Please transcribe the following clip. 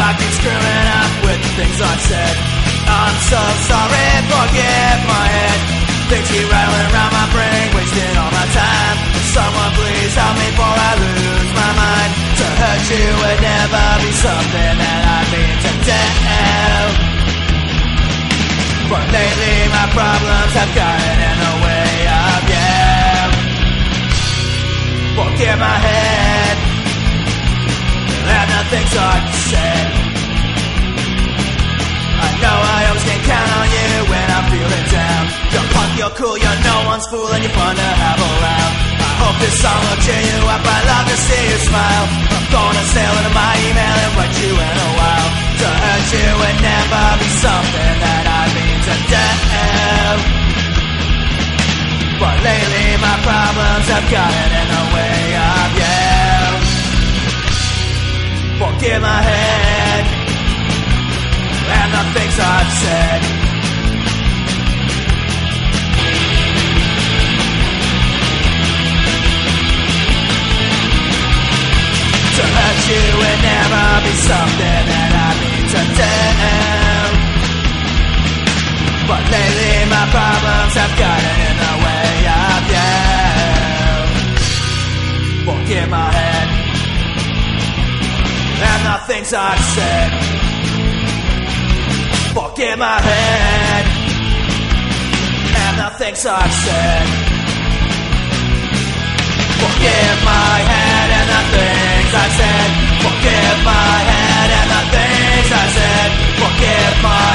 I keep screwing up with the things I've said. I'm so sorry, forgive my head. Things keep rattling around my brain, wasting all my time. Someone please help me before I lose my mind. To hurt you would never be something that I mean to do. But lately my problems have gotten in the way of you. Forgive my head, and nothing's hard to say. I know I always can count on you when I'm feeling down. You're punk, you're cool, you're no one's fool, and you're fun to have around. I hope this song will cheer you up, I'd love to see you smile. I'm gonna sail into my email and write you in a while. To hurt you would never be something that I mean to do. But lately my problems have gotten in the way of you. Forgive my head, and the things I've said. To hurt you would never be something that I mean to do. But lately my problems have gotten in the way of you. Forgive my head, and the things I've said. Forgive my head, and the things I've said. Forgive my head and the things I said. Forgive my head and the things I said. Forgive my